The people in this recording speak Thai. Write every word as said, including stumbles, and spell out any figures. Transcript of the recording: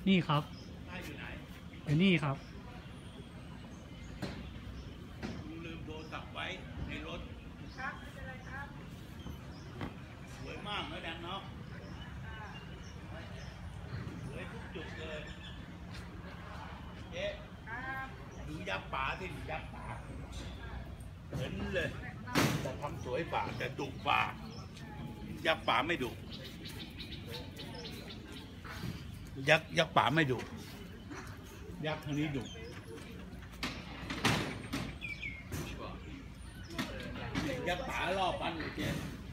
นี่ครับป้าอยู่ไหนอยู่นี่ครับลุงลืมโทรศัพท์ไว้ในรถครับไม่เป็นไรครับสวยมากนะแดงเนาะสวยทุกจุดเลยเจ๊ดูยักษ์ป่าที่ดูยักษ์ป่าเห็นเลยแต่ทำสวยป่าแต่ดุป่ายักษ์ป่าไม่ดุยักษ์ยักษ์ป่าไม่ดุยักษ์ทางนี้ดุยักษ์ป่ารอบปันเลยเจ๊